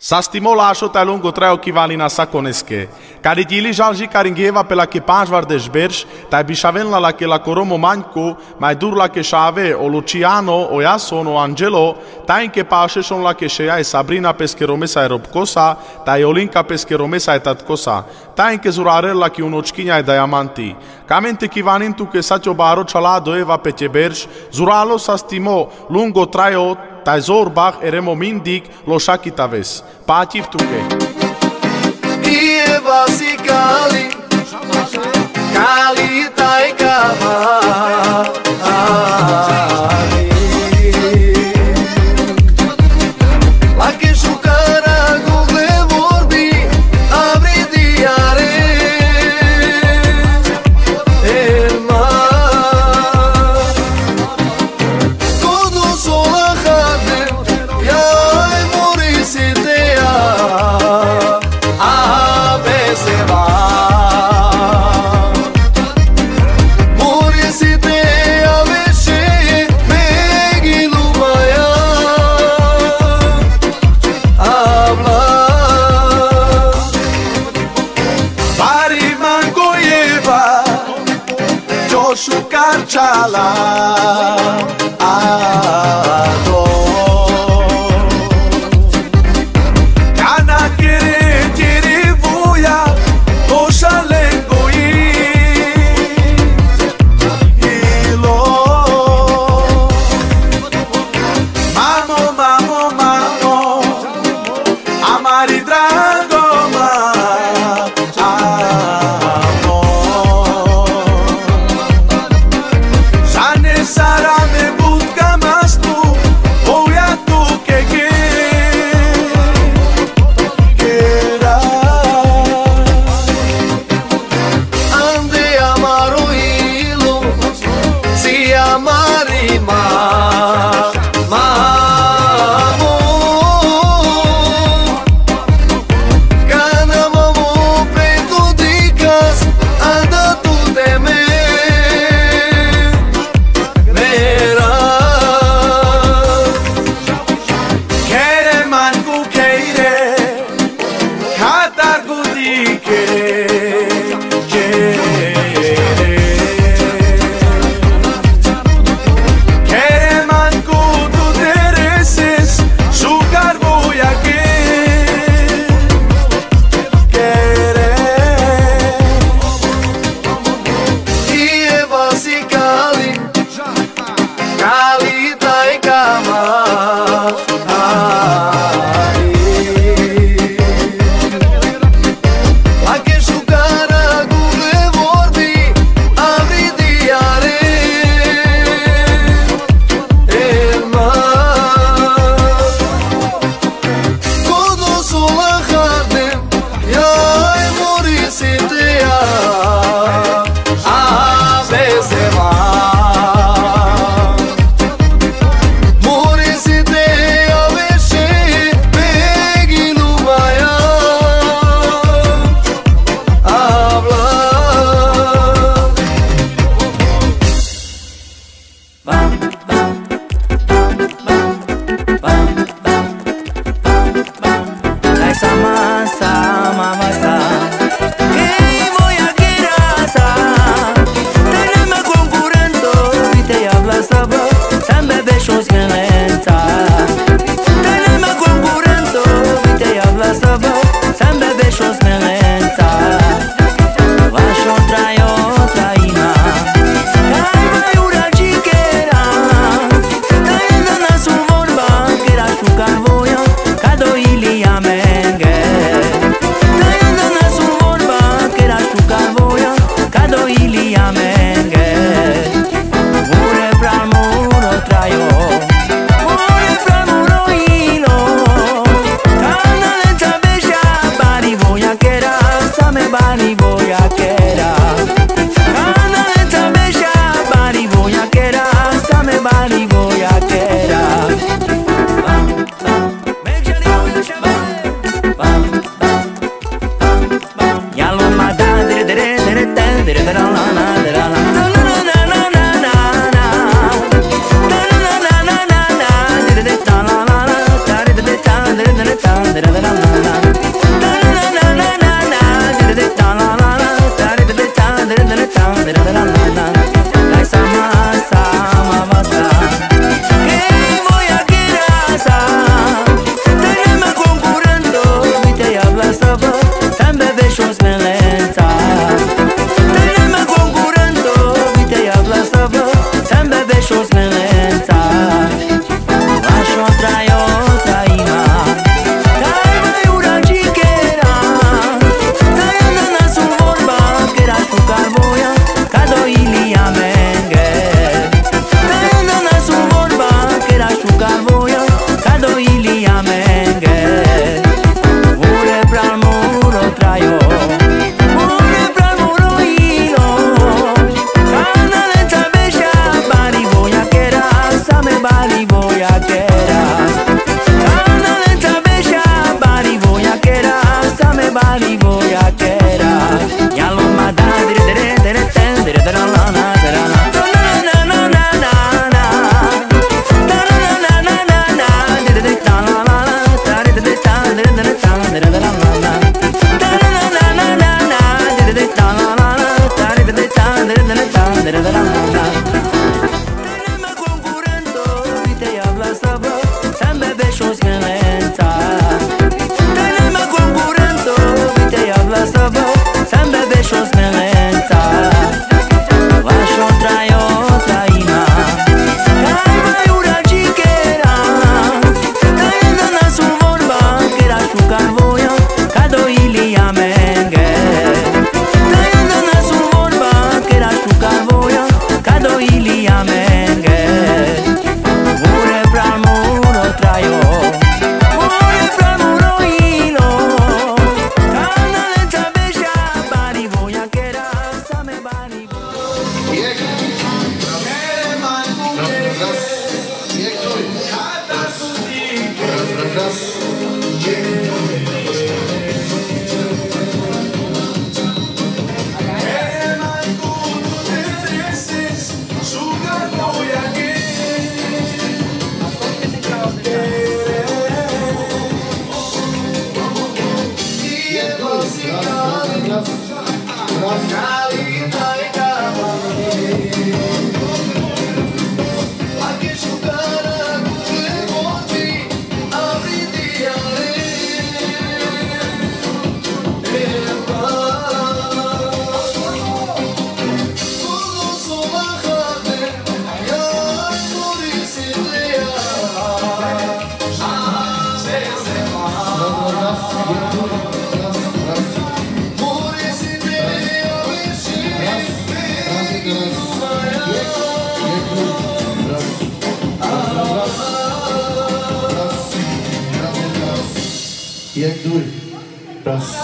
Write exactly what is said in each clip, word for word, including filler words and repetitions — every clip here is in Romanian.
Sa stimola ashot a lungo treo kivalina sa koneske. Kari tili jalji karingeva pela ke panj var de jbersh, ta bishavenla la ke la koromo manko, mai dur la ke shave o Luciano o Jason o Angelo, ta in ke paasheshon la ke sheja e Sabrina peskeromesa e robkosa, ta e Olinka peskeromesa e tatkosa, ta in ke zurarella ki unochkinja e diamanti. Kamente kivanin tu ke sacho baro chalado eva petebersh, zuralo sa stimo lungo traeo taj zorbach eremo mindig lo shakitaves. Pativ tuke. Ie vasi kali, kali taj kama. Lake shukara google vorbi, avri diare. Elma, kodo sola khadim, ya morisitea. Ah, beseva. Morisitea veshe megilubaya. Habla. Pari mangoyeva, Joshu Karchala. Ado. Kana kere kere vuja, ošalengoji. Ilo. Mamo, mamo, mamo, amari drago ma. Amo. Žane sarame budka mastu, o یک دوی راست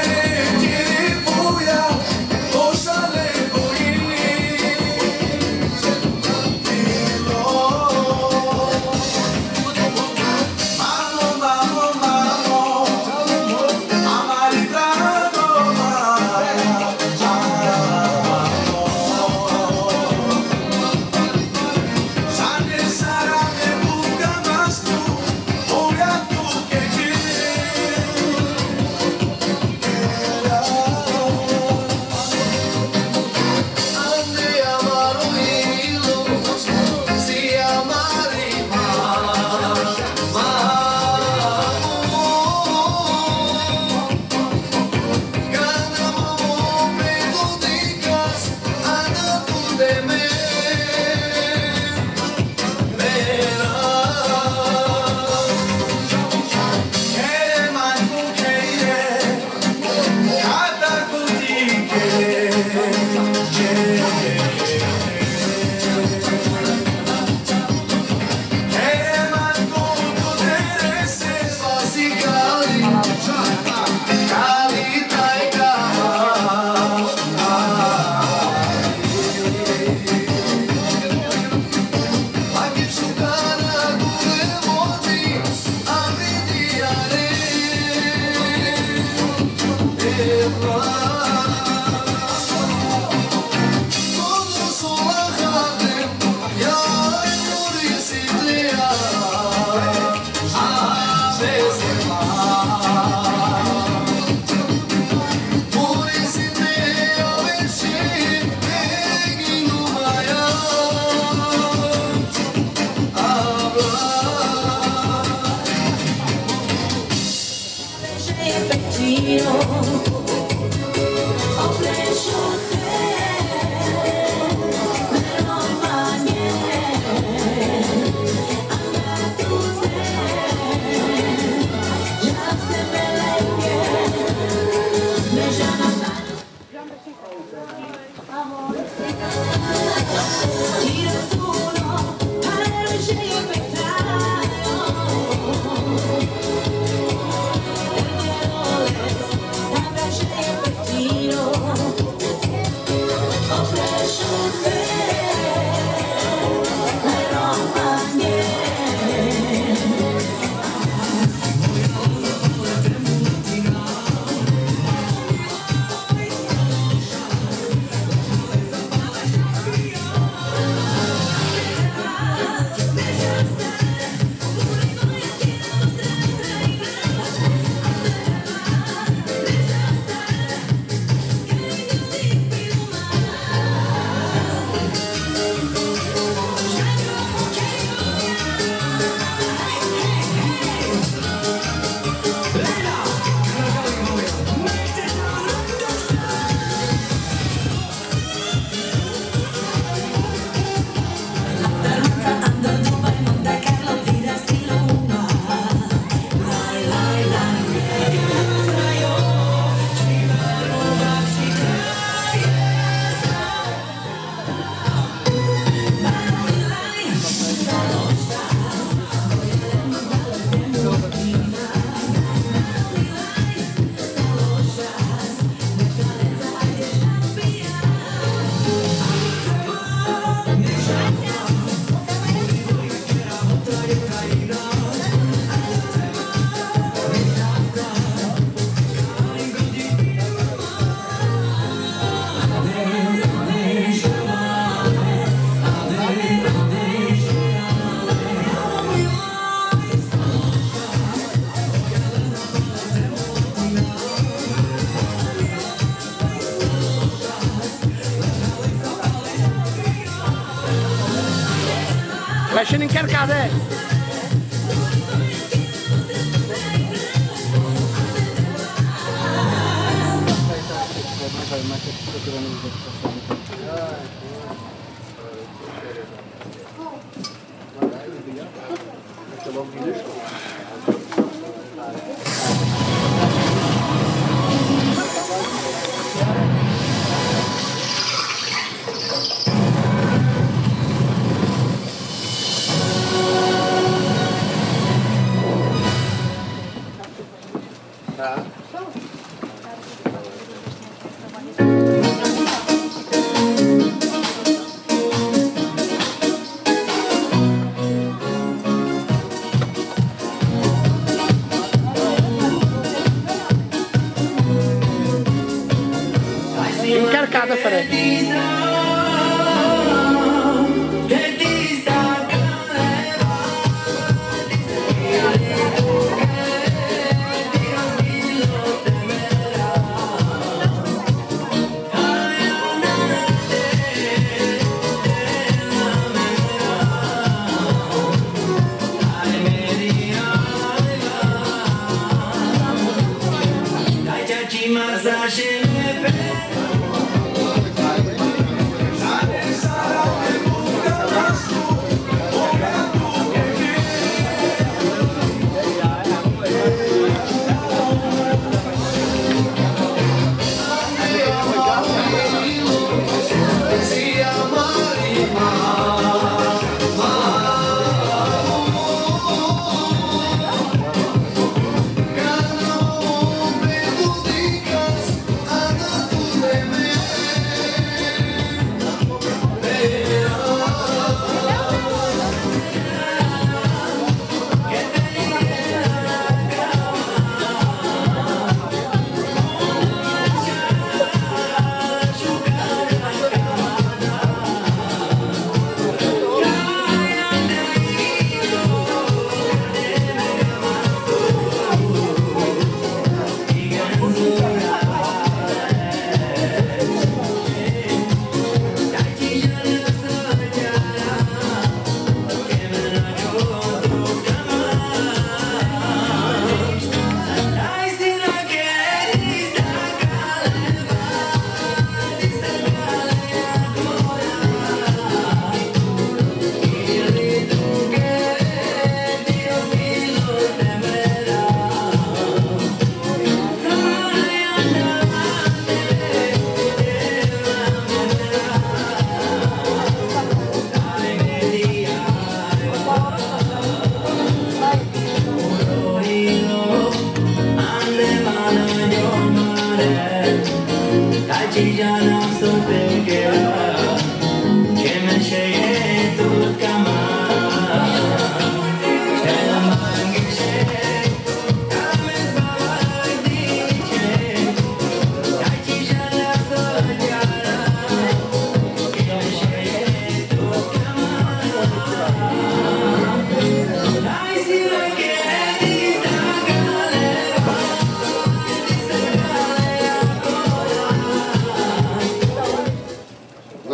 Lasciano incarcate!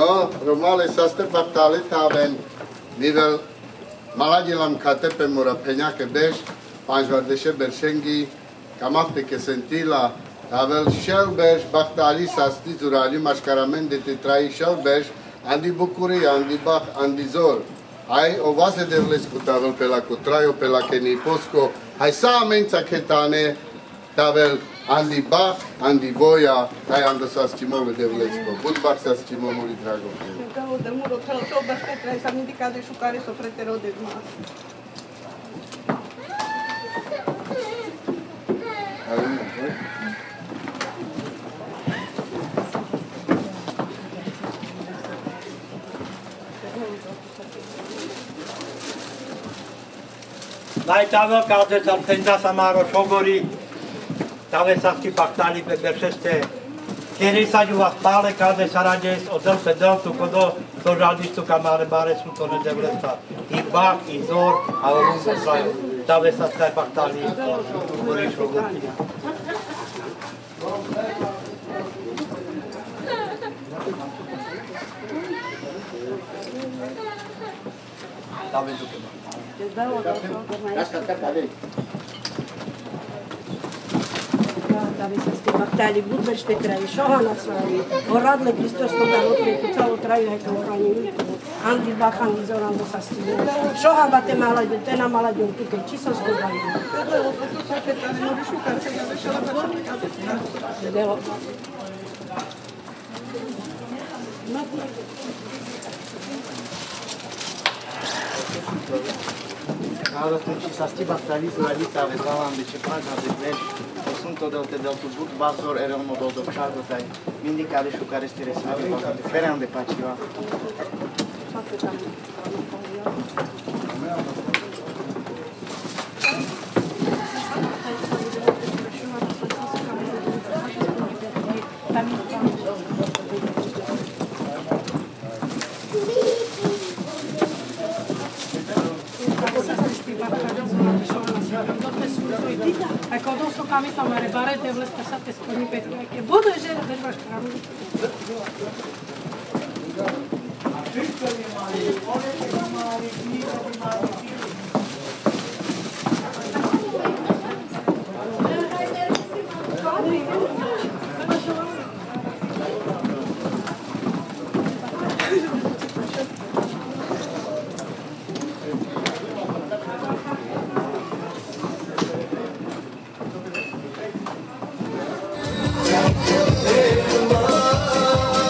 No, Romale saste partale taven nivel maladilam kate pe murapenja ke besh panjvardeshe bershengi kamafte ke sentila tavel shelbesh bahtali sasti zurali mashkaramen de trai shelbesh andi bukuri andi bach andi zor ai o vase devles cu tavel pe la cutraio pe la keni posco ai sa mența ketane tavel Andi Bach, Andi Voia, ai am să stimole de Vlesco. Bun Bach să stimole drago. Că de muro tău tău baš trebuie să indica de șucare să pretero de mas. Dai tavel calde să tenda samaro shogori. Tave sasti baktali pe bersheste. Keri sa ju vas pale calde sarajes odel pe del tu kodo to radiš tu kamare bare su to ne devlesta. I bak i zor a on se sai. Tave sasti baktali gori shogori. Tave tu ke. Asta ta tave. Da bi se ste baktali budeš te kraj šohana svali. Oradle Kristos to da otme tu celo traju heka urani. Andi bahan izoran do sasti. Šoha bate mala de te na mala de tu ke čiso skobali. Evo to sa te tane mori šukar se ga vešala baš. Evo. Cada atunci s-a stibat talisul la lista de zalam de ce praga de veci. Sunt odel te del tu but bazor era un model de chargo tai. Mindi care și care este responsabil de ferean de paciva. Ako došlo kami sa mare bare te vleska sa te skorni petke. Ke budu že držaš kramu.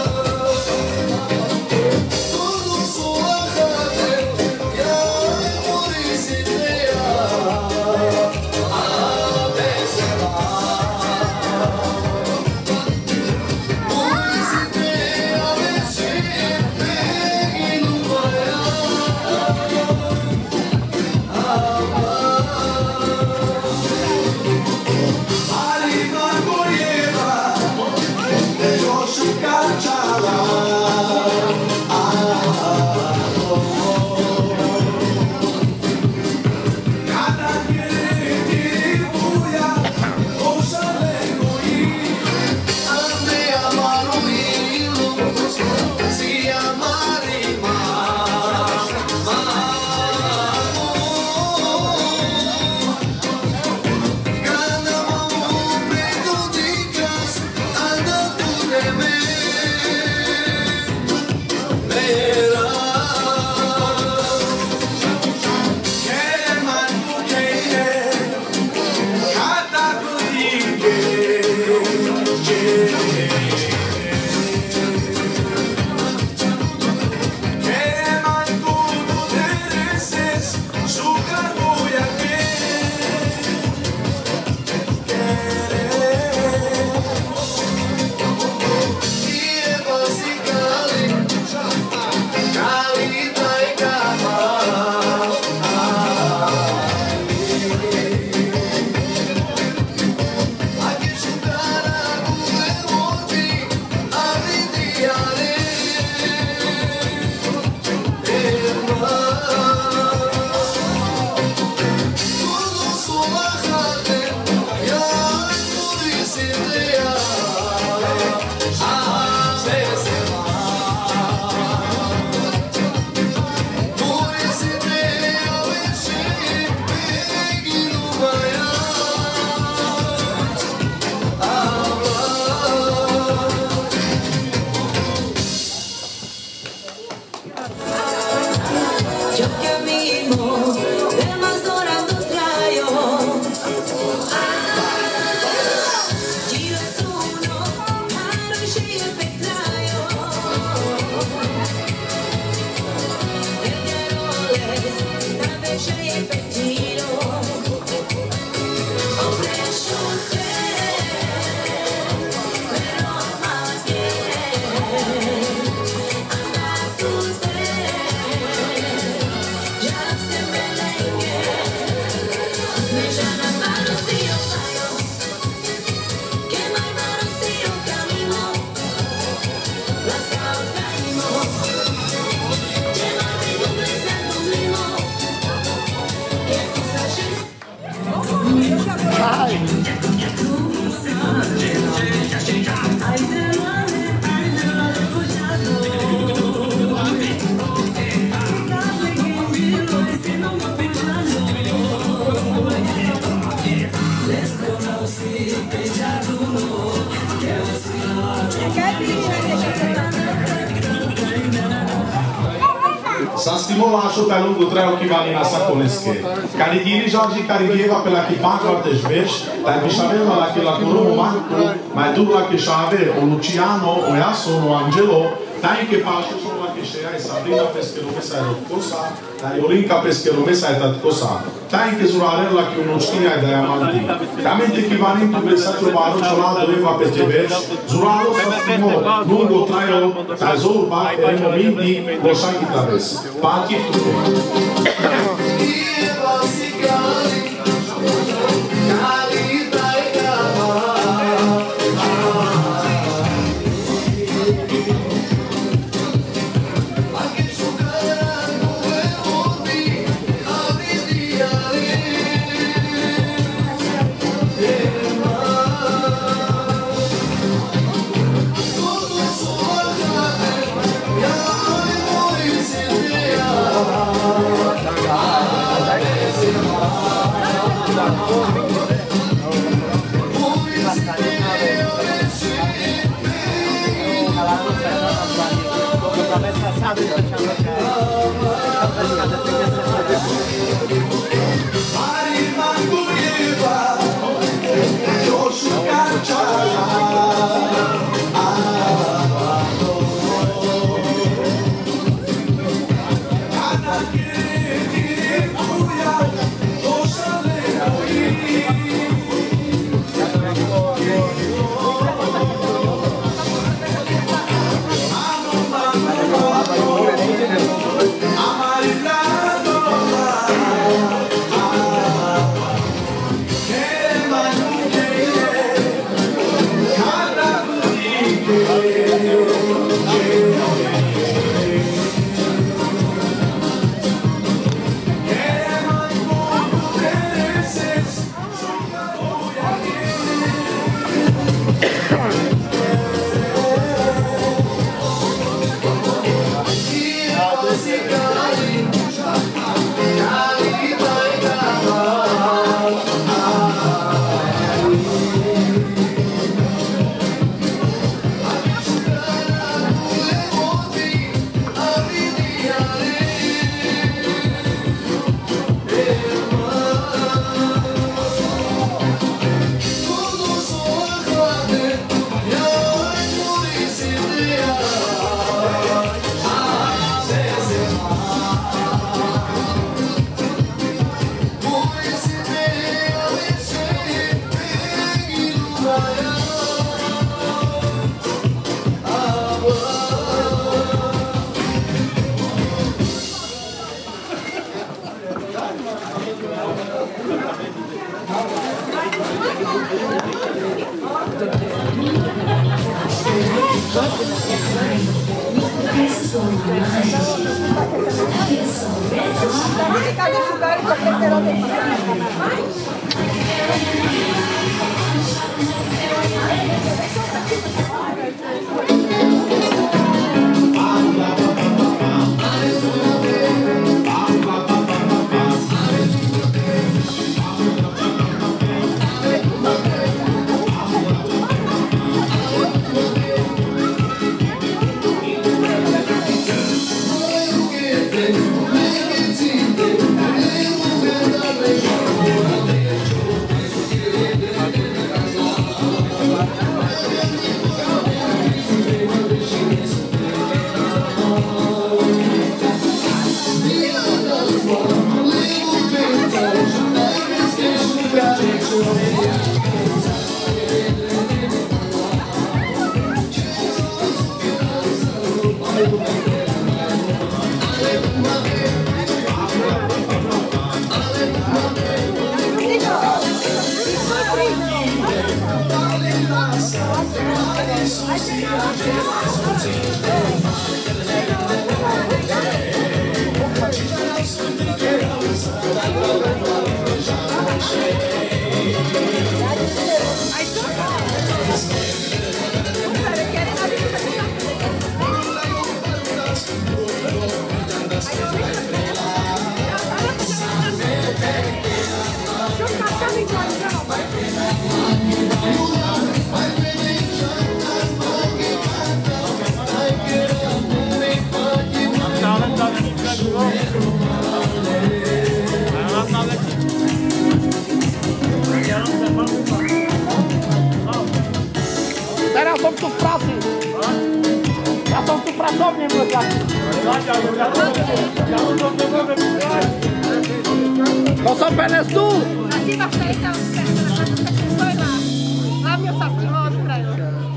Tudo sua Sa stimola așa pe lungul traiu Chivalina Saconesche. Care dirija și care gheva pe la chipang foarte șverș, dar bișavela la che la Coromo Manco, mai dur la che șave, o Luciano, o Iaso, o Angelo, dai che pașă și la che șeai Sabrina pesche romesa e rotcosa, dar Iolinca pesche romesa e tatcosa. Dai che zurarel la che unoșchina e diamanti. Camente Chivalin tu versato baro ciolato eva pe tebeș, zuralo sa stimo, lungo traiu, dar zorba e momenti, o șanchitaves. Pachi tutte. Talent, talent, Domnul mă fac. O să penes tu? Спасибо, что это стоило. Главное, со стимулом правил.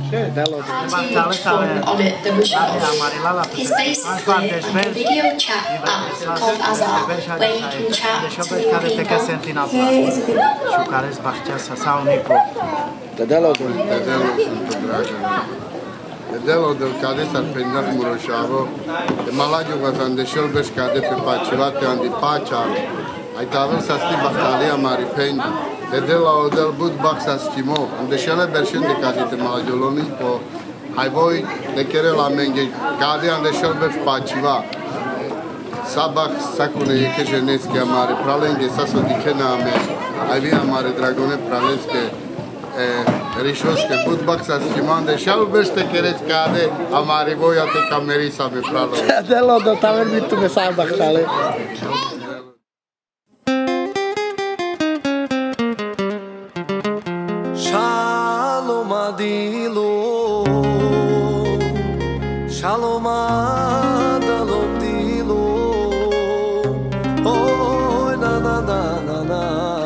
On it that was shot. His face is clear and a video chat app called Azar, where you can chat to new people. Și care îți bacea să sau Nico. Tedelo, Tedelo, sunt dragă. Tedelo, del care s-ar pendat Muroșavo, de Malagiu vă zandešel beș cade pe pacivate andi pacea, ai tavel să sti bactalia maripeni, Tedelo, del bud bac să stimo, andeșele berșen de cade te Malagioloni, po, hai voi de chere la menge, cade andeșel beș paciva. Sabak sakune yeke ženeske amare pralenge saso dikena ame avi amare dragone pralenske rišoske budbak sa skimande šalbeste kerec kade amare voja te kamerisa me pralo. Delo do taver bitu me sabak šale. Shalom adilu Shalom adalodilu Oh na na na na na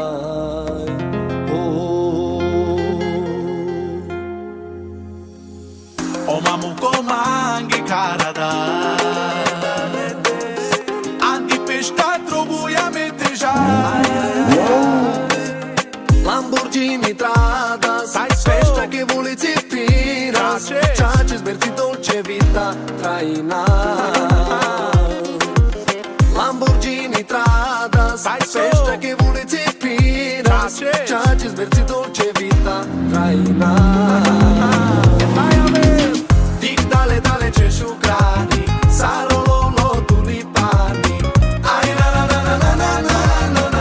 Oh O mamu komangi karada Andi pešta trobuja me teža Lamborghini Tradas Festa che ulici Piras Ciace sberti dolce vita traina Lamborghini Tradas Festa che ulici Piras Ciace sberti dolce vita traina Dic dale dale ce șucrani Sarolo lo tulipani Ai na na na na na na na na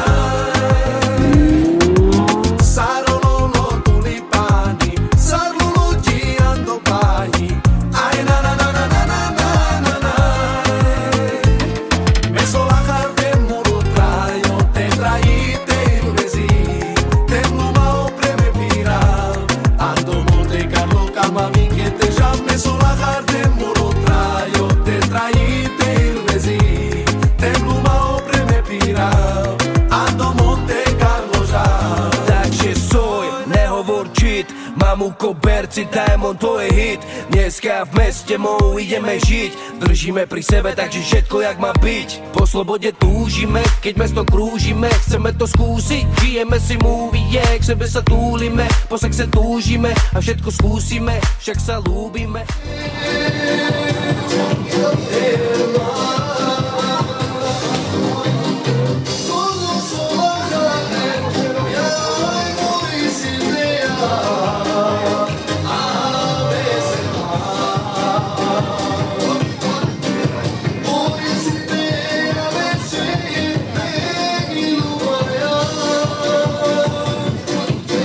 Mám koberci, Diamond to je hit. Dneska v meste mou ideme žiť. Držíme pri sebe, takže všetko jak má byť. Po slobode túžime, keď mesto krúžime. Chceme to skúsiť, žijeme si movie, k sebe sa túlime. Po sexe túžime a všetko skúsime, však sa ľúbime.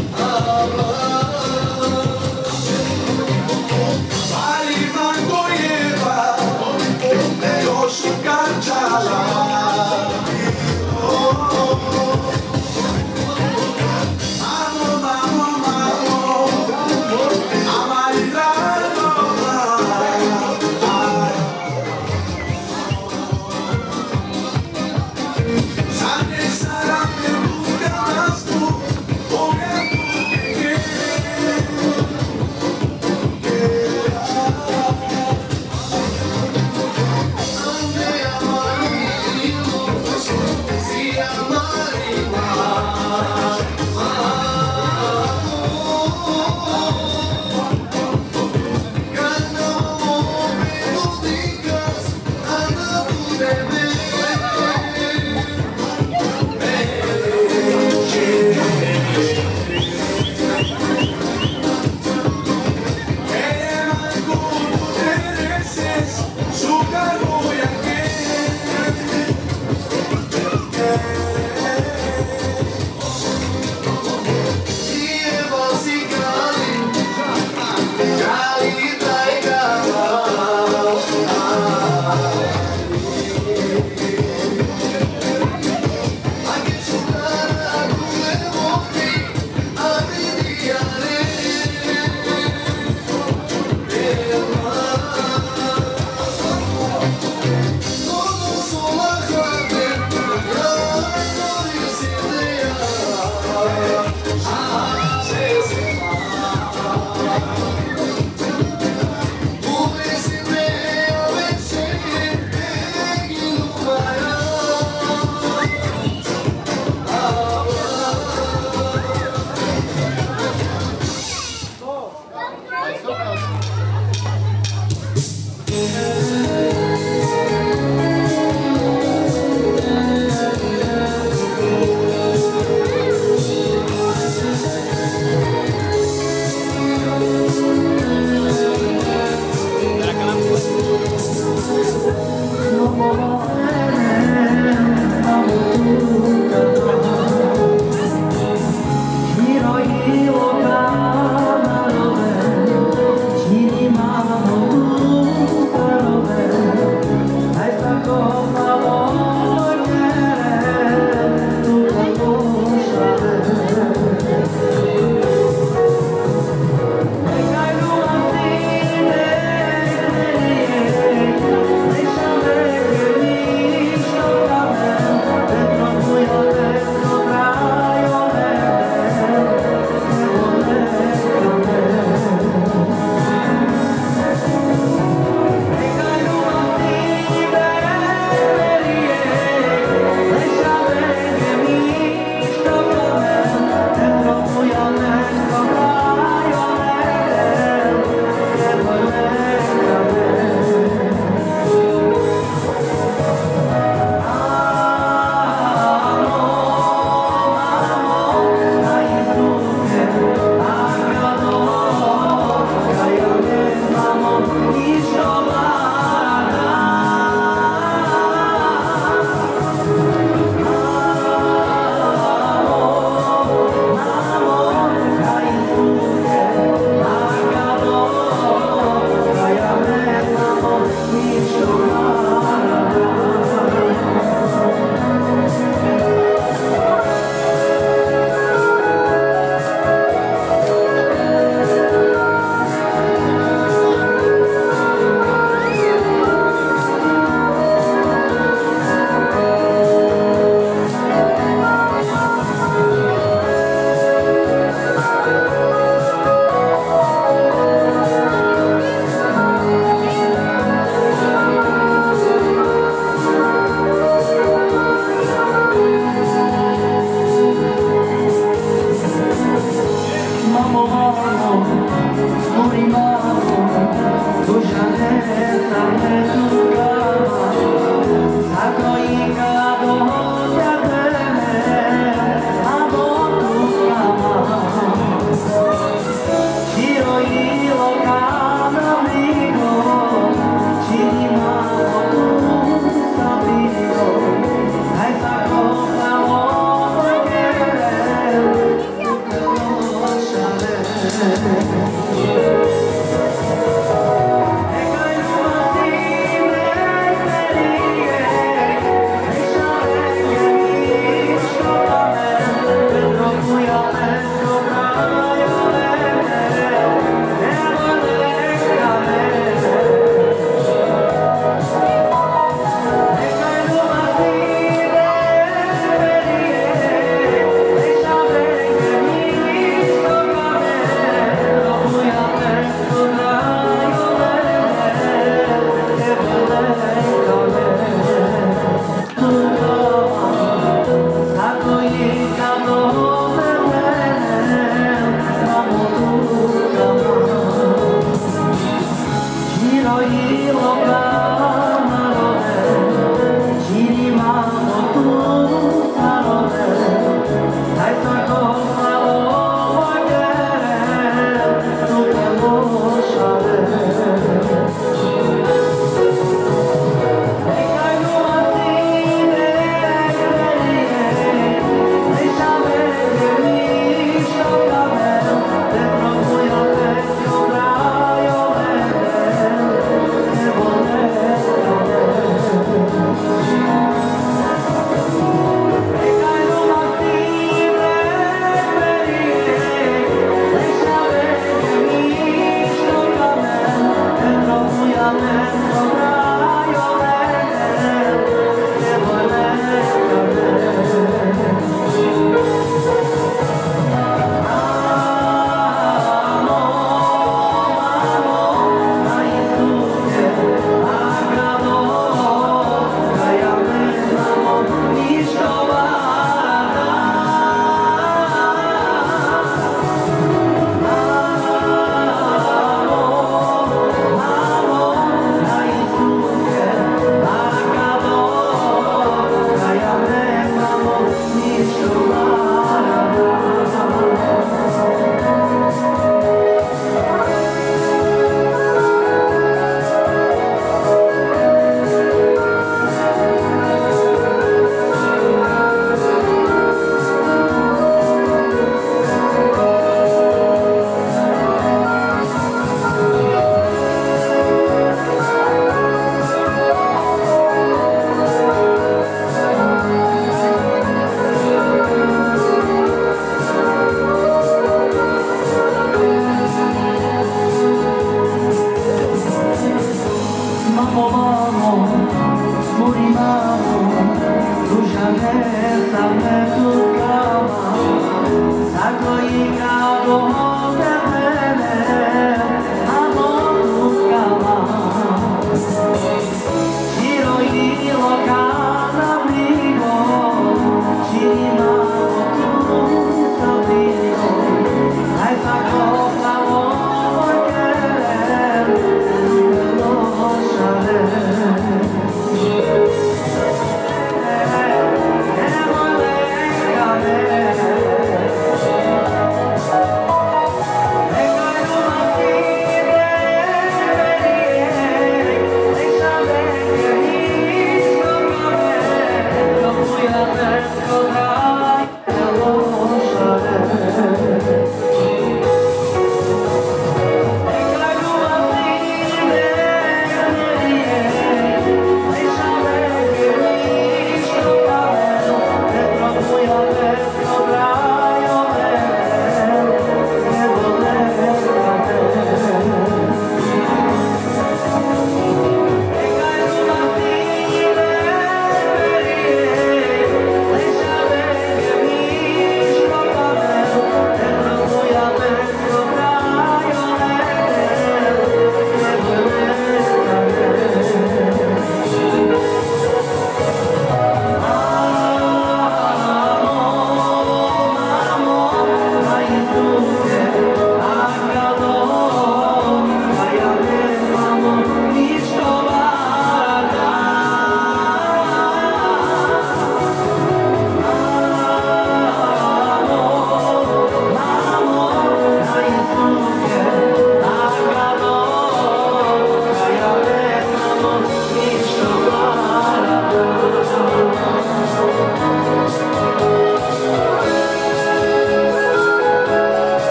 Alimango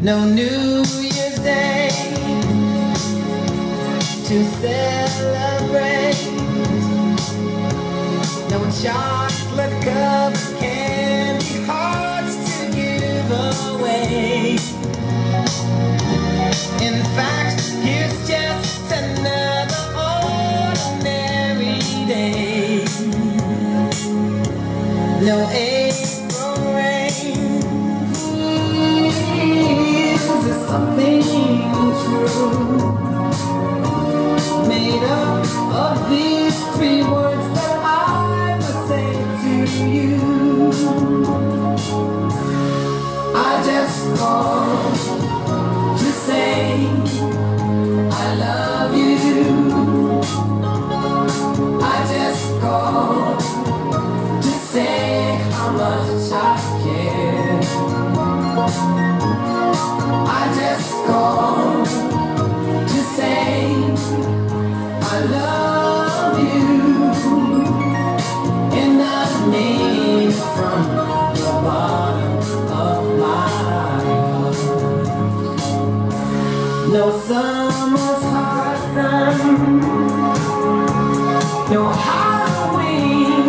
No New Year's Day to celebrate. No chocolate cup candy hearts to give away. In fact, here's just another ordinary day. No April rain. Is there something true made up of these three words that I must say to you? I just called to say I love you. I just called to say how much I care. I just called to say I love you, and I mean from the bottom of my heart. No summer's hot sun, no Halloween,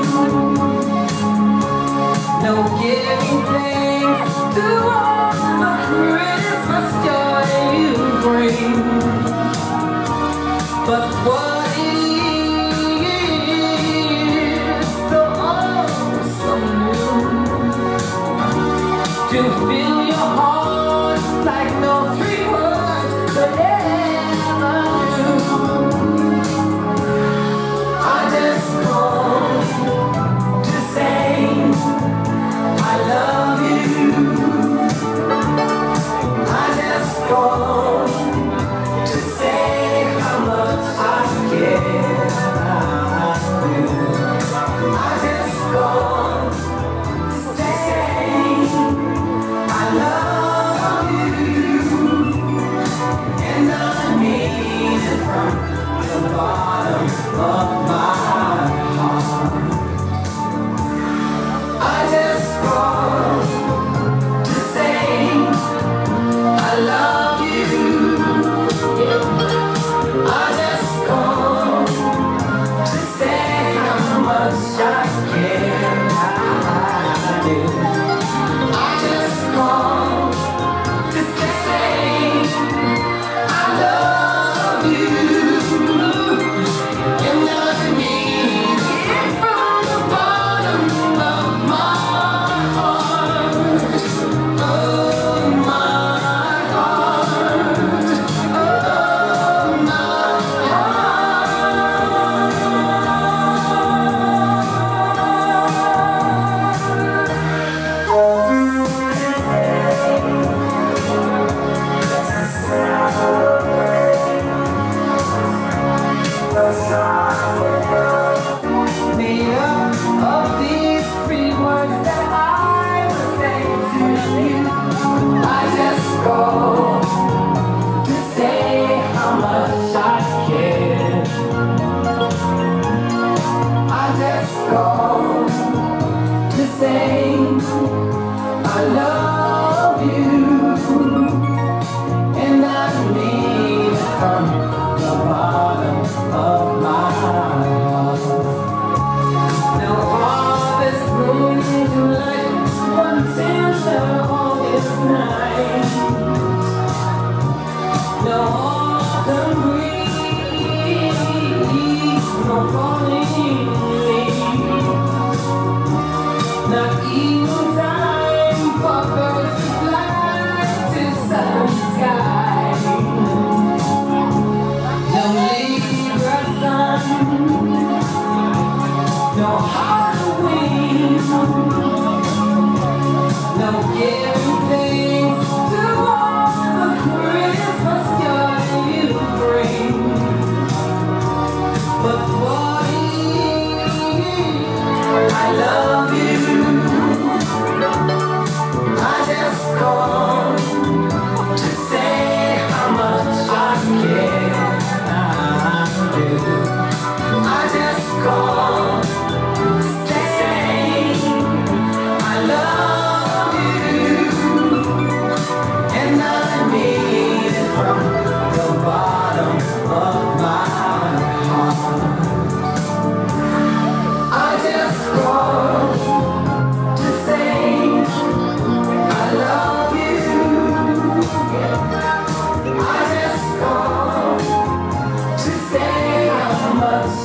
no giving thanks to all the Christmas joy you bring. But what is so awesome new to fill your heart like no three words could ever do? I just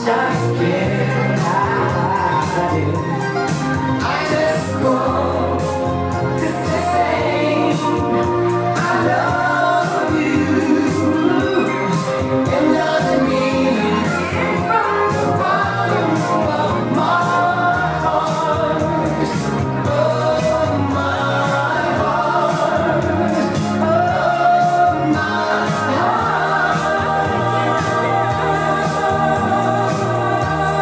I can't hide it. I just want to say I love you, and doesn't mean from the bottom of my heart, of my heart, of my heart.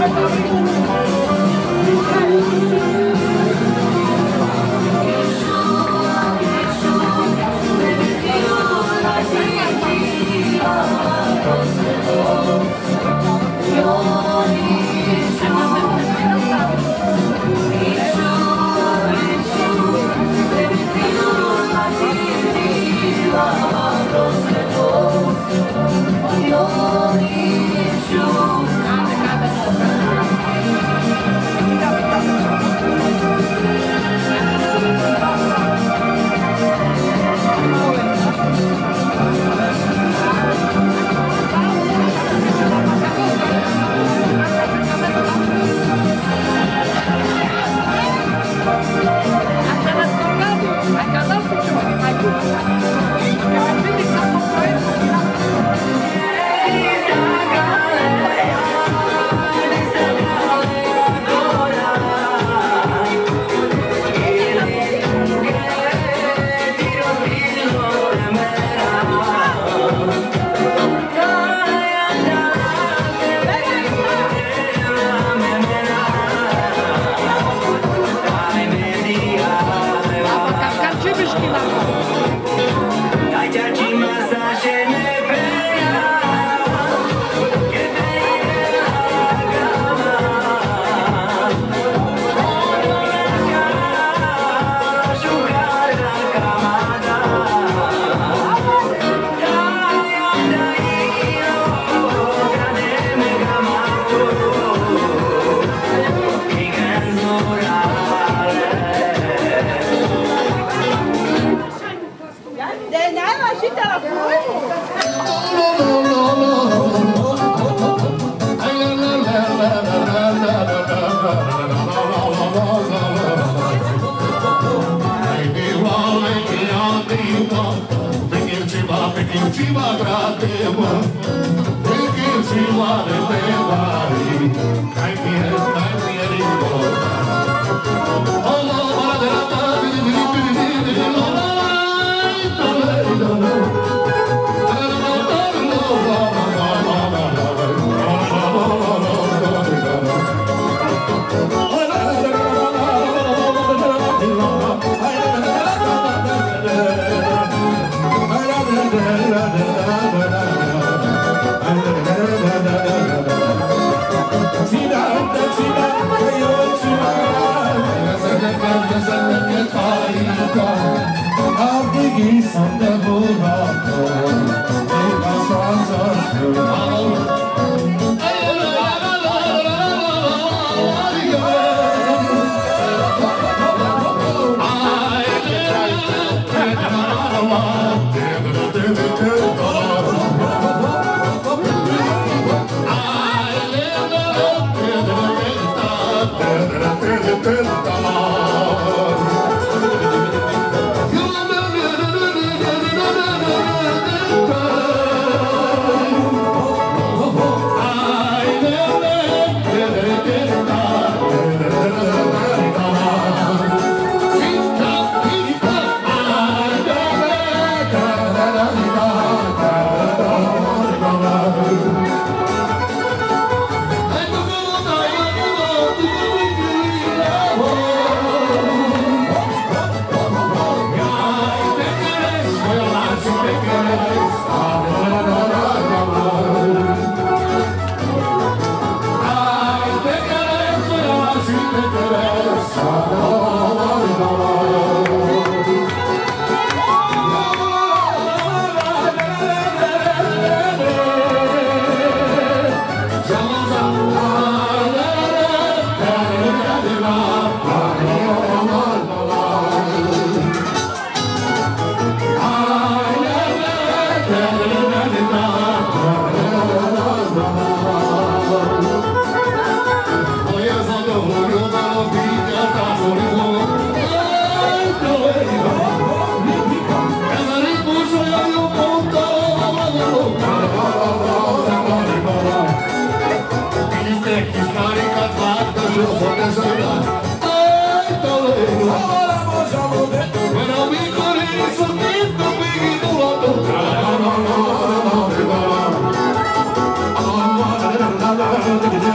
Thank you.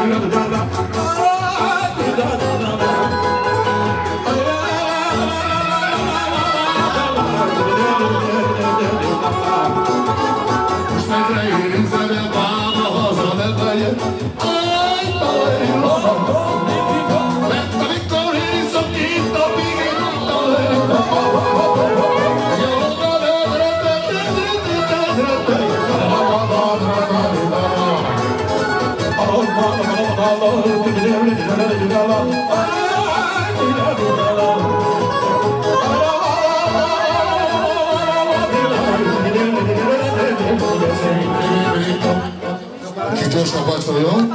Głośno pracują.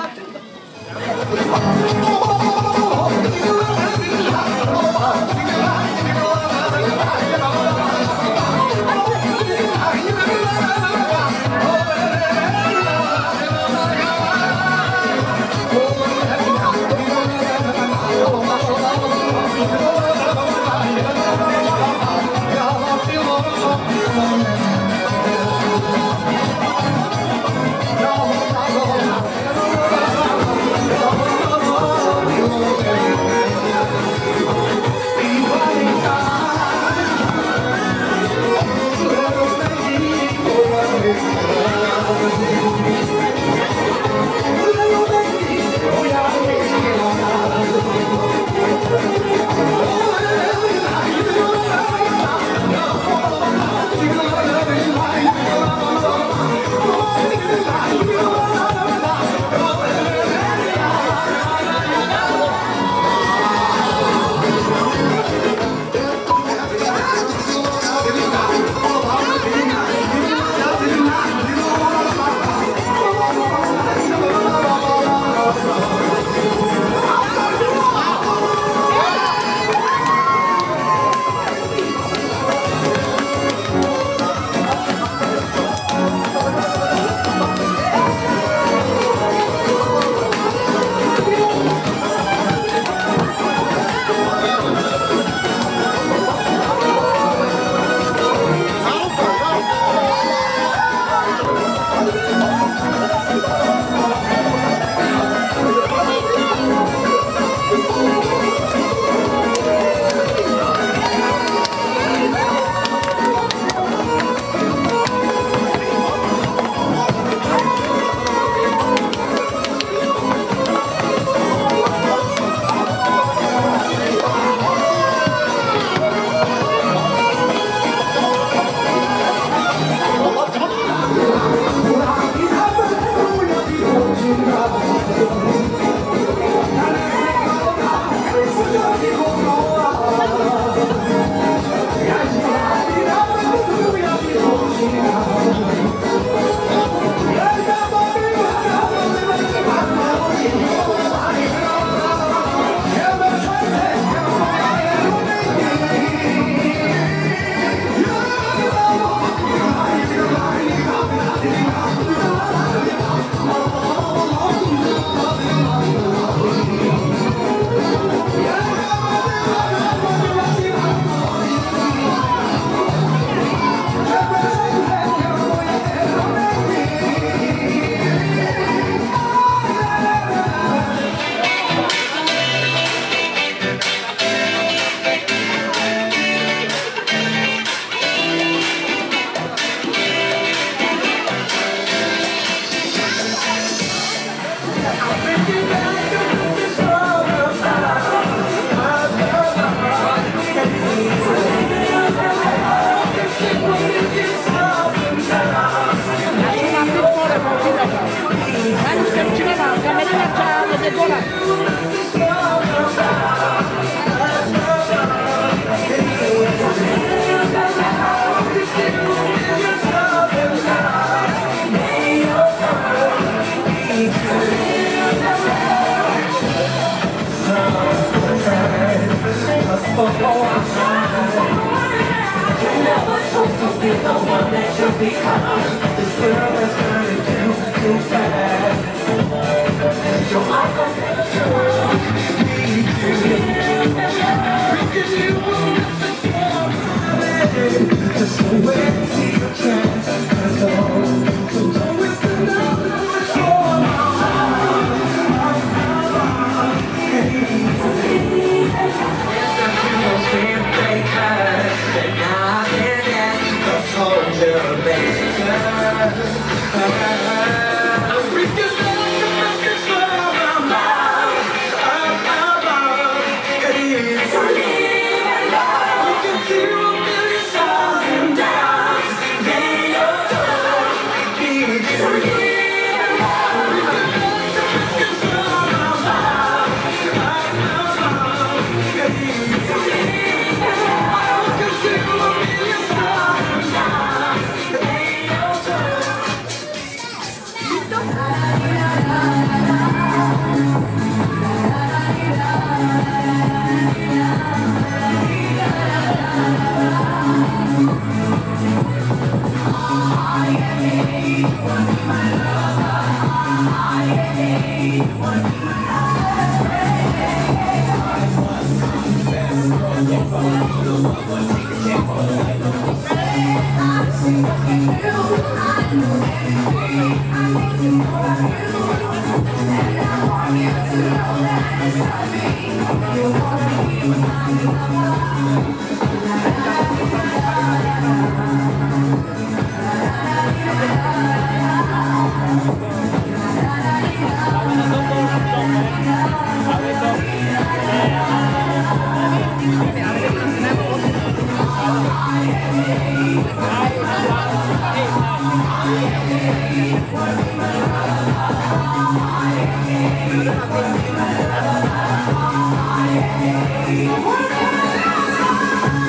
What?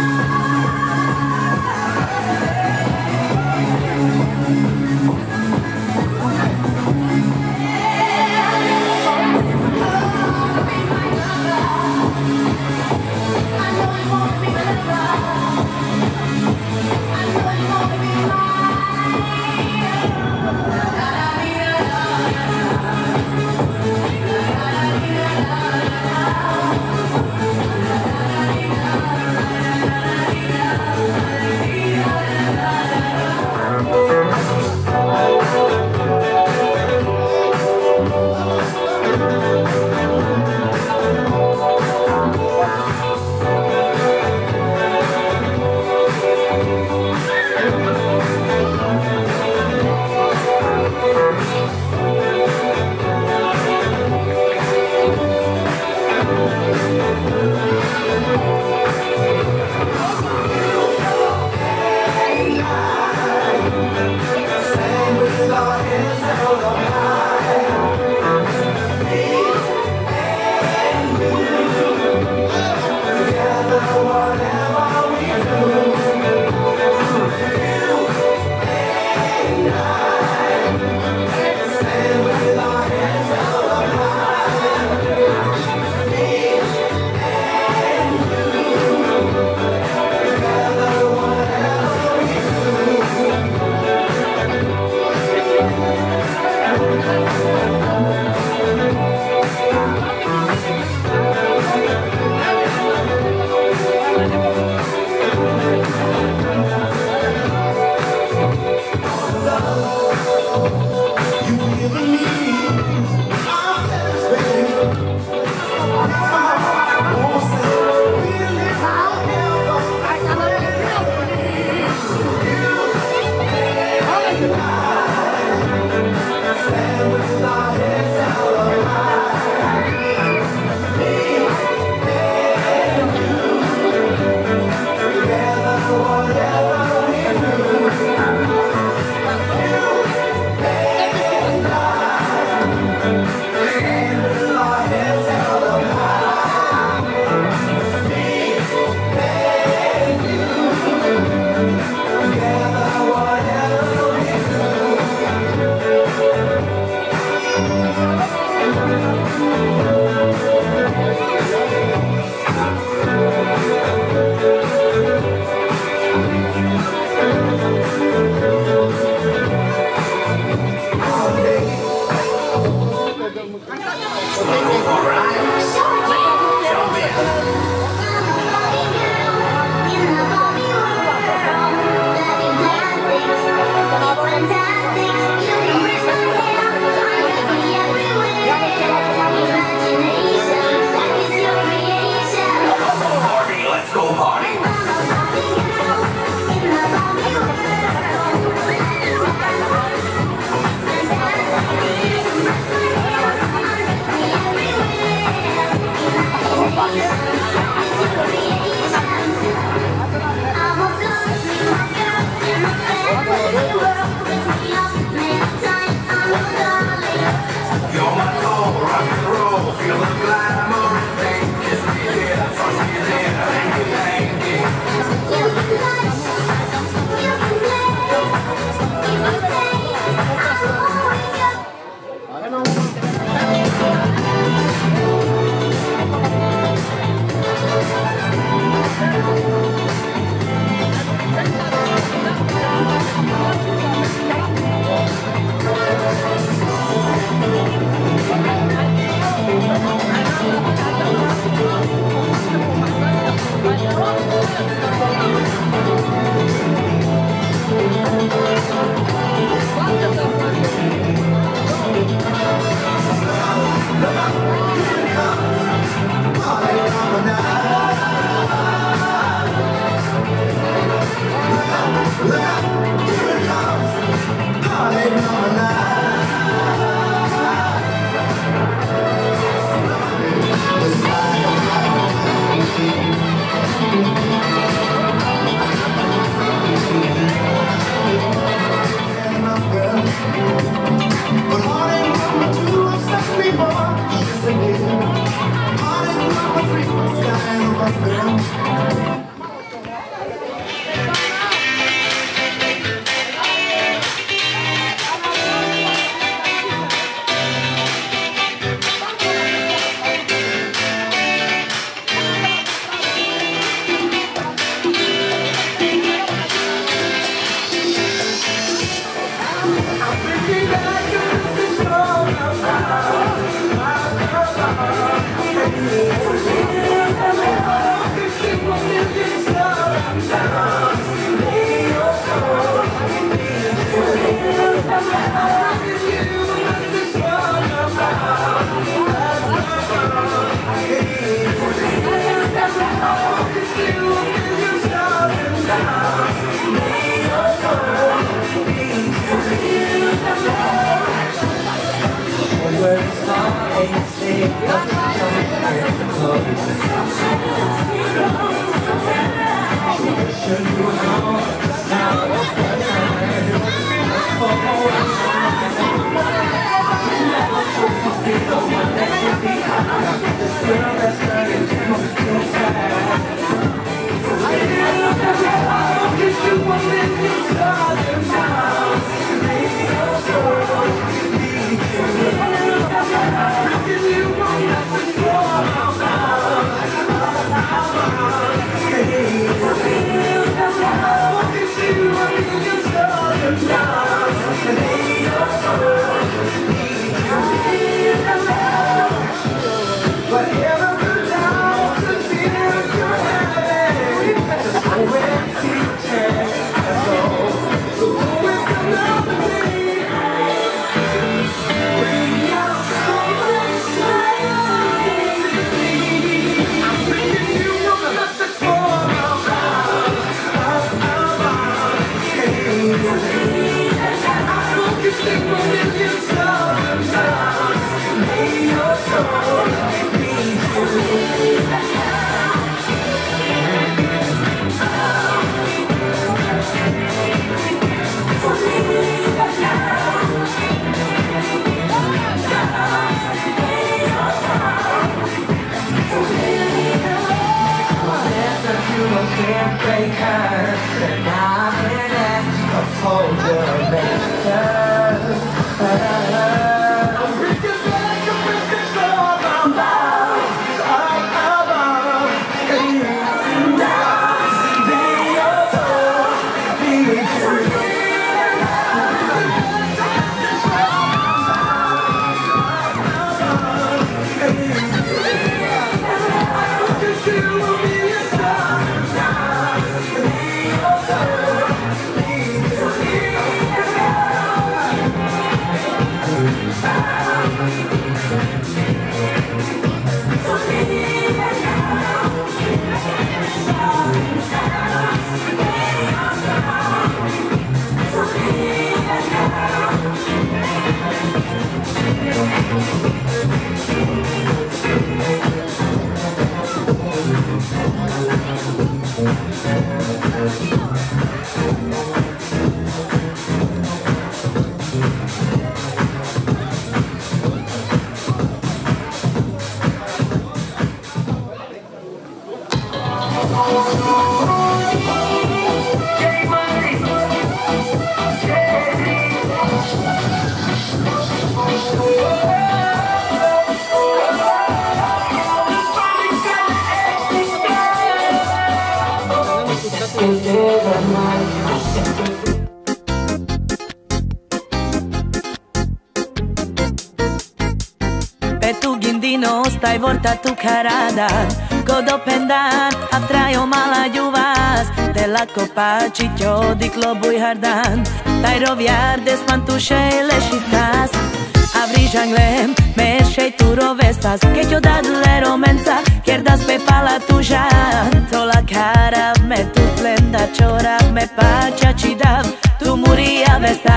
Stai vorta tu karadan, godo pendan, atrajo malaju vas, te lako pači ťodi klobuj hardan, taj roviar des pantušej leši fras, a vrižanglem mešej tu rovesas, keď odadle romenca, kierdas pe pala tuža, tola kara me tu plenda, čora me pača či dav, tu muria vesta,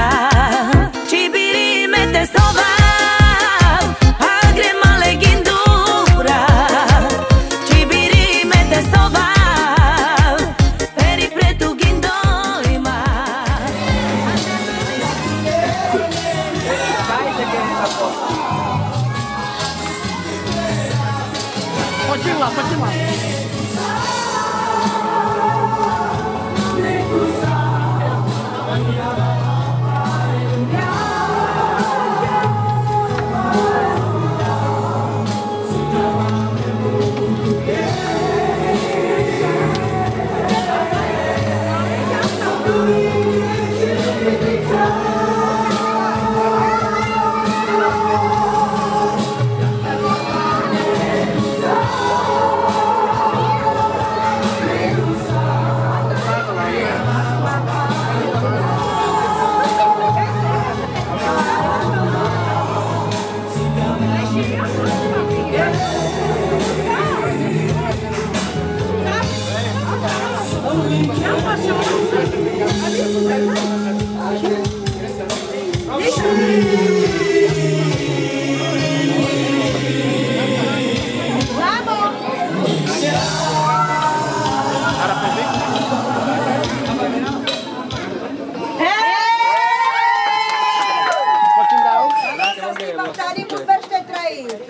či biri me te sova. Почему, почему?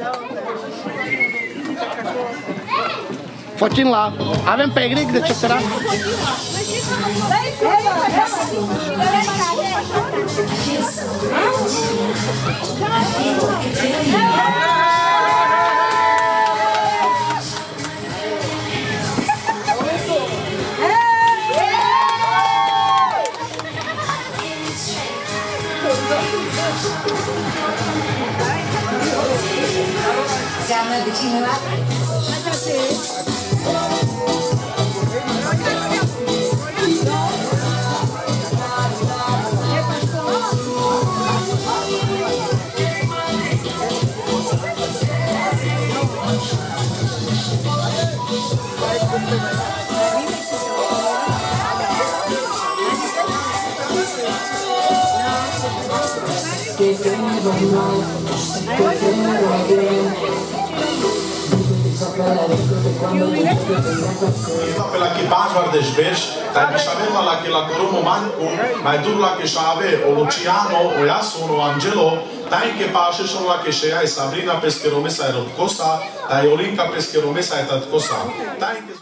Focin la, avem pe Y de ce sărat? Seamnă de cineva? Pela que Pásvar des Beș, dar Bishavela la que la Coromo Manco, mai dur la que Shave, o Luciano, o Iasun, o Angelo, dai que Pașeșul la que Shea e Sabrina Pescheromesa e Rotcosa, dai Olinca Pescheromesa e Tatcosa. Dai que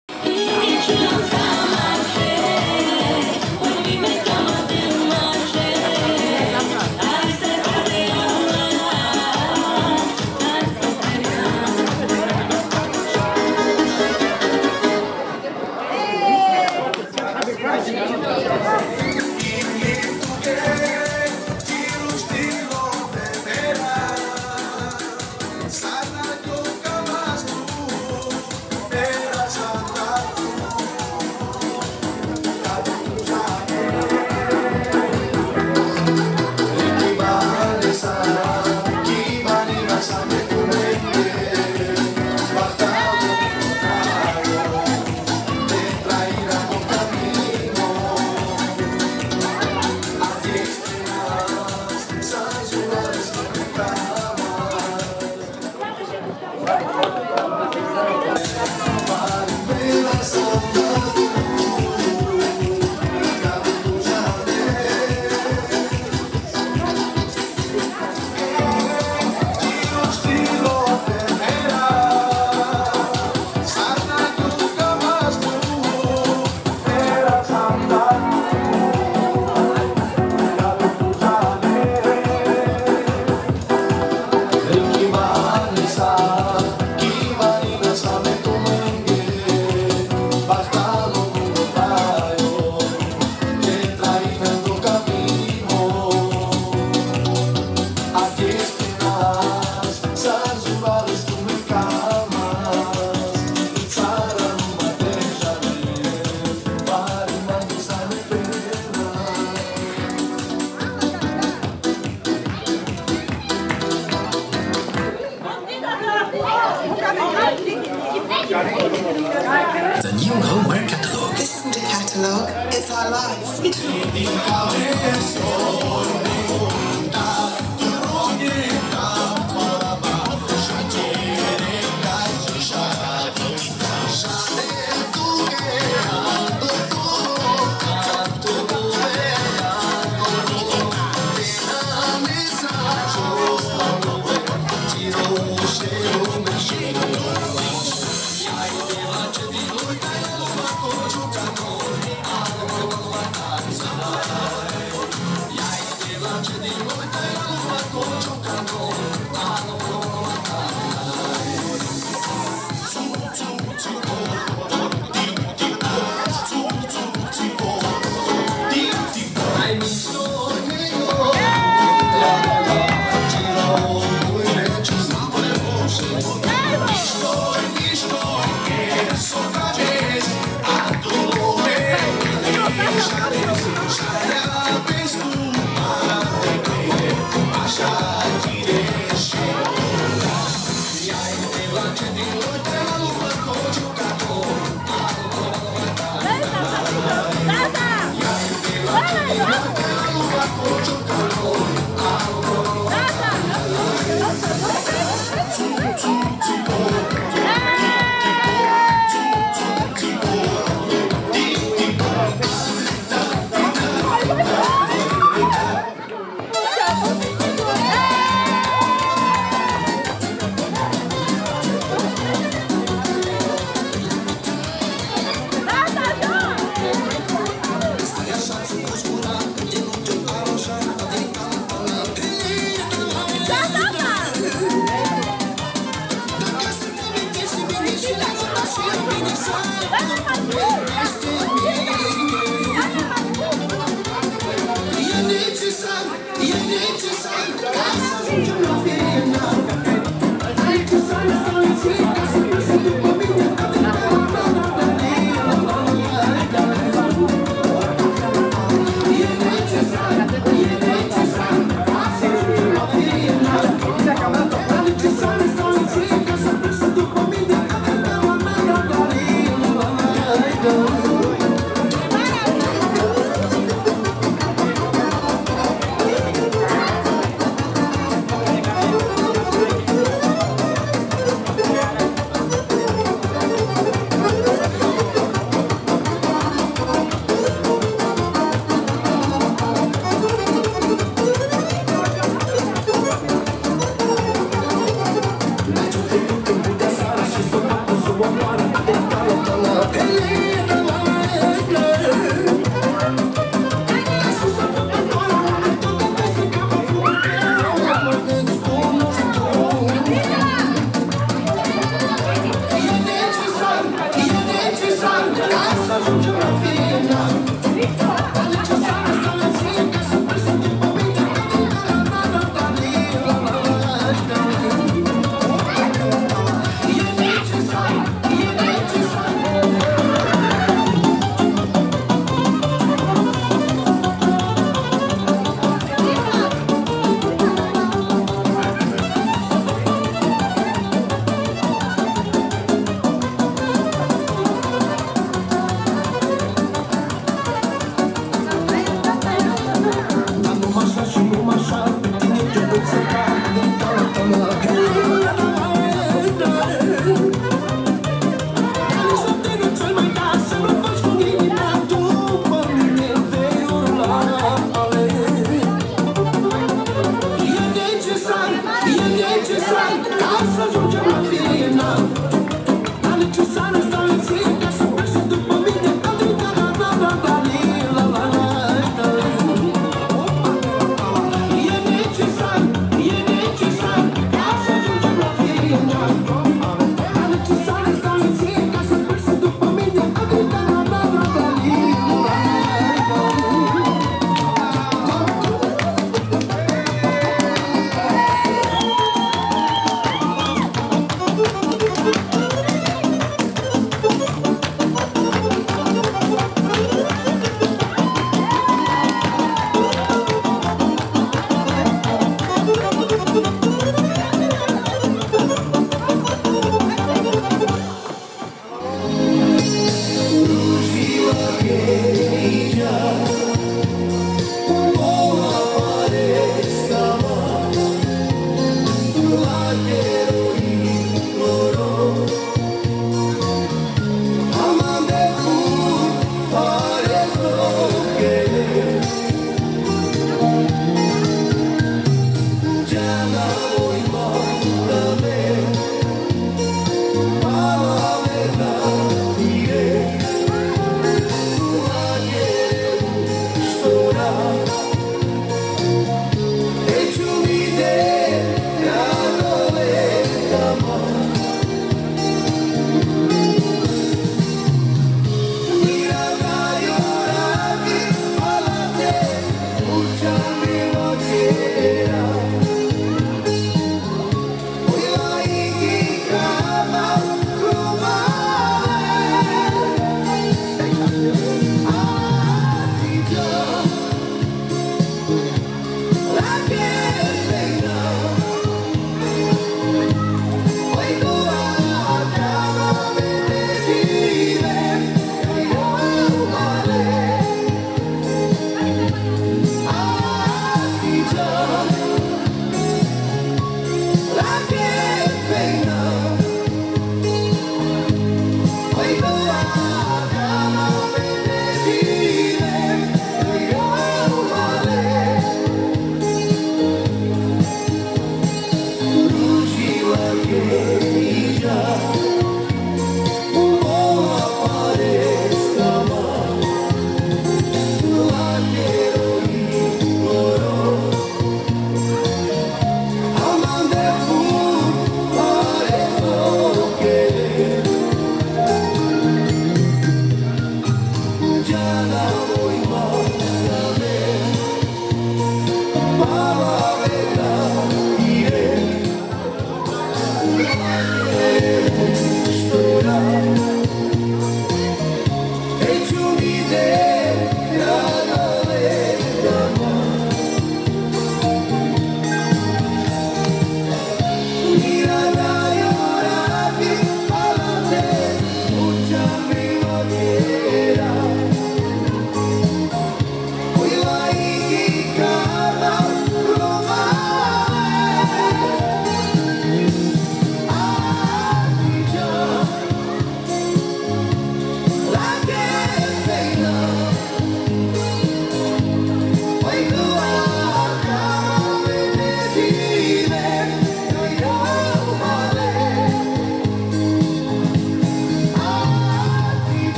The new homeware catalogue. This isn't a catalogue, it's our life.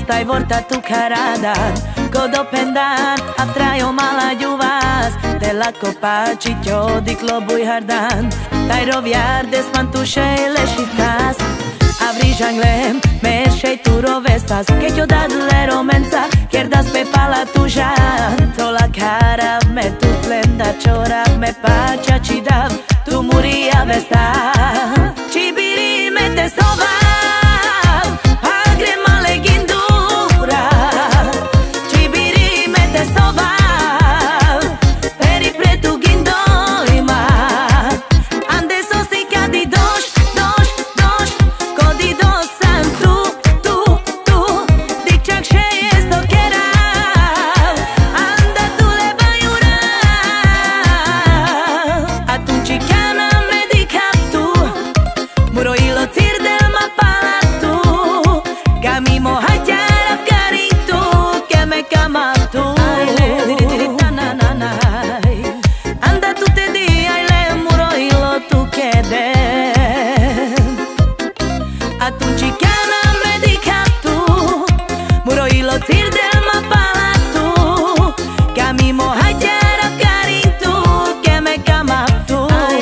stai vorta tu caradan Godo pendan atrajo malađu vas Te lako pačićo di klobuj hardan Taj roviardes mantušele šifras Avrijanglem mešej tu rovesas Que ťo dadle romenca Kierdas pe pala tužan Tola karav me tu plenda Čorav me pača či dav Tu muria vesta Či biri me te sovav Agre male gindura Či biri me te sovav Peri pre tu gindojma Ande sosi kadi doš, doš, doš Kodi dosam tu, tu, tu Dicak še je sto kerav Anda tu leba jurav Atunci chiana me dicap tu Muroilo tir del ma palatu Gamimo hajar afgaritu Que me camap tu Anda tu te di aile muroilo tu kedem Atunci chiana me dicap tu Muroilo tir del ma palatu Gamimo hajar afgaritu Que me camap tu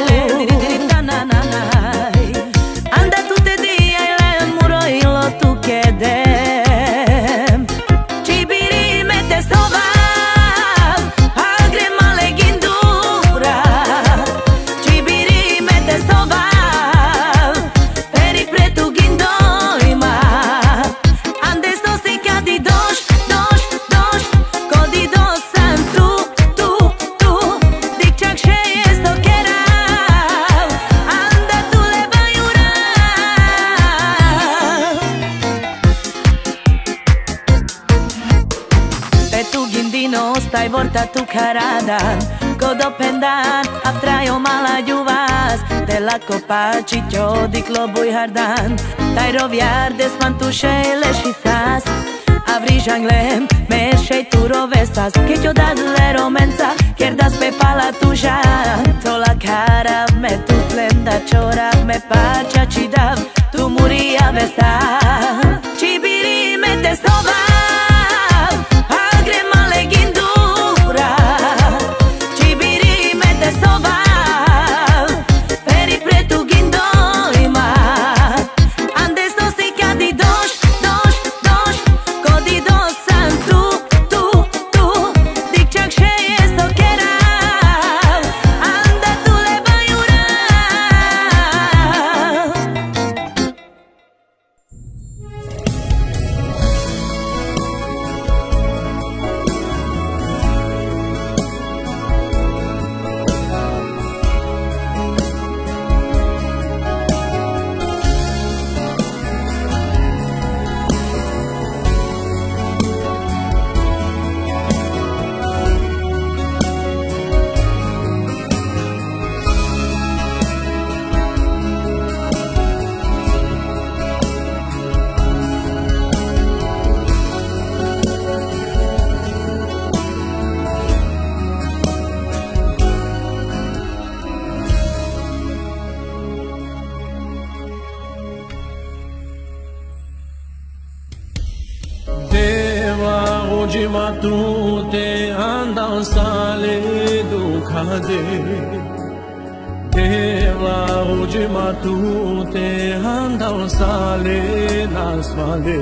Anda tu te di aile muroilo tu kedem Či biri me te sovav Agre male gindura Či biri me te sovav Peri pre tu gindojma Andes nosi kadi doš, doš, doš Kodi dosam tu, tu, tu Dicak še je sto kerav Anda tu leba jurav Pe tu gindino stai vorta tu caradan Godo pendan atrajo malađu vas Te lako pačićo di klobuj hardan Taj roviardes mantušele šifras Avrijanglem mešej tu rovesas Que ťo dadle romenca Kierdas pe pala tužan Tola karav me tu plenda Čorav me pača či dav Tu muria vesta Či biri me te sovav Agre male gindura Či biri me te sovav Peri pre tu gindojma Andes nosi kadi doš, doš, doš Kodi dosam tu, tu, tu Dicak še je sto kerav Anda tu leba jurav Deva tu te andan sale dukhade Deva tu te andan sale nasvale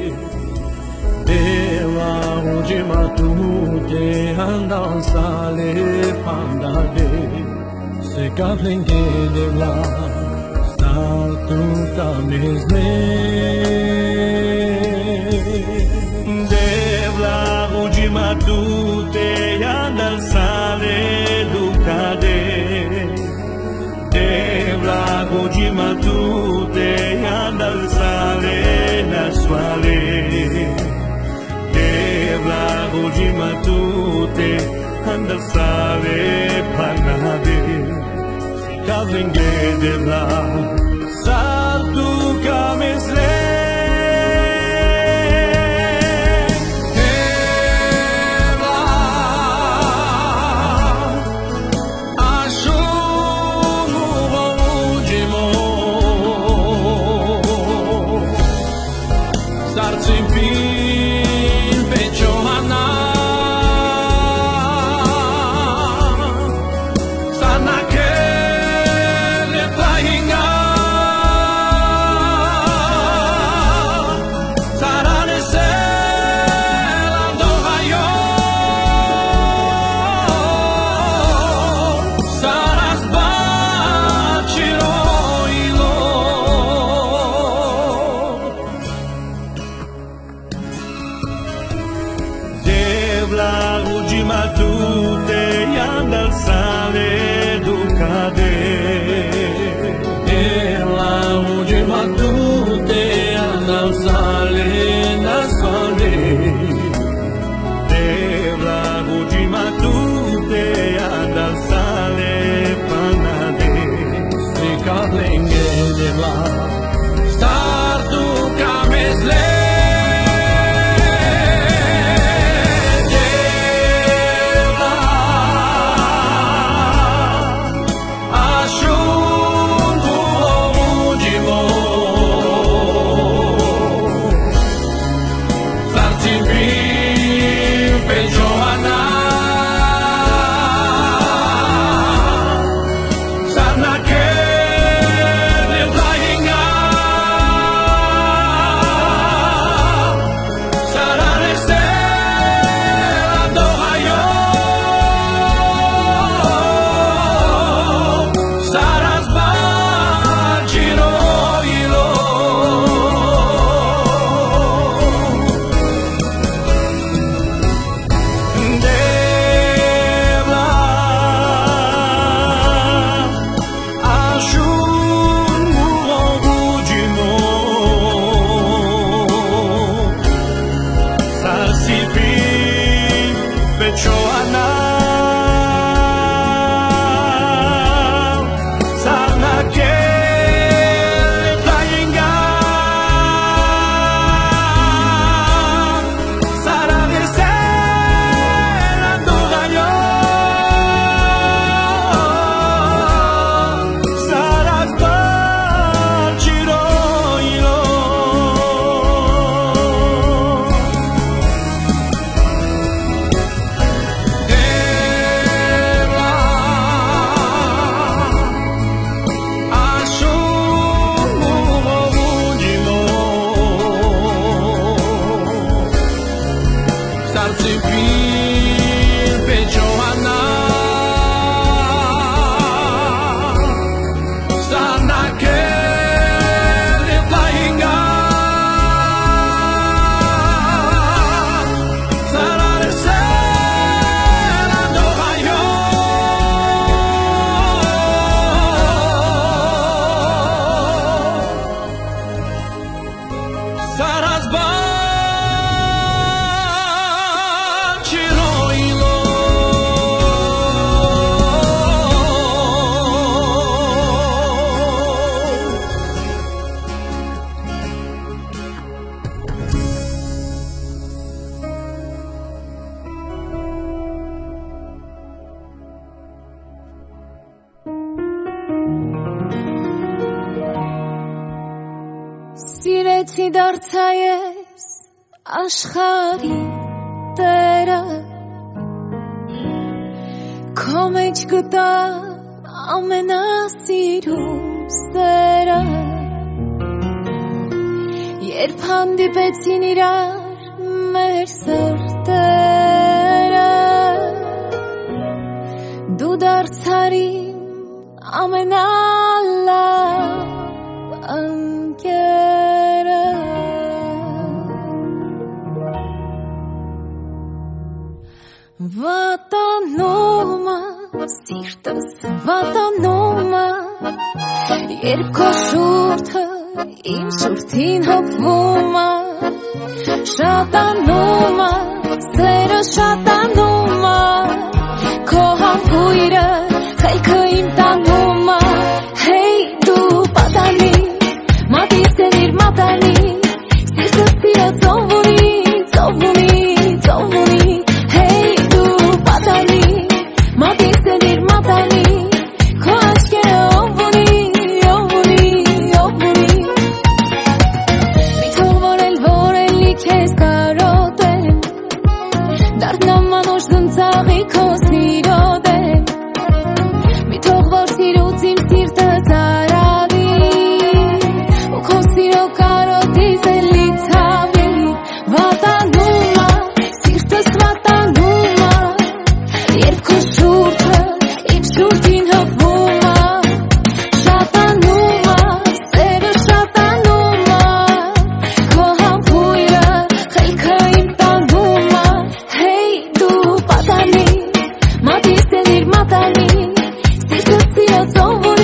Deva tu te andan sale pandade Se kaflenge devla Statu kamizme Devla tu te andan sale dukhade Devla tu te andan sale nasvale Devla tu te andan sale panade Kavlinge devla Saltu kamizle Sarci Ինձի դարձա ես աշխարհի տերը Քո մեջ գտա ամենասիրուն սերը Երբ հանդիպեցին իրար մեր սրտերը Դու դարձար իմ ամենալավ ընկերը Վատանում է սիրտս վատանում է Երբ քո շուրթը իմ շուրթին հպվում է Շատանում է սերը շատանում է Քո համբույրը խելքը իմ տանում է Հեյ դու պատանի մատիս են իր մատանի Սիրտս սիրո ծով ունի ծով ունի ծով ունի Հեյ դու պատանի մատիս են իր մատանի Քո աչքերը ով ունի ով ունի ով ունի Մի թող որ էլ որ էլի քեզ կարոտեմ Դառնամ անուշ դնցաղի քո սիրո դեմ Մի թող որ սիրուց իմ սիրտը ծարավի Ու քո սիրո կարոտից էլի ցավի Վատանում է, սիրտս վատանում է Երբ քո շուրթը իմ շուրթին հպվում է Շատանում է, սերը շատանում է Քո համբույրը խելքը իմ տանում է Հեյ դու պատանի մատիս են իր մատանի Սիրտս սիրո ծով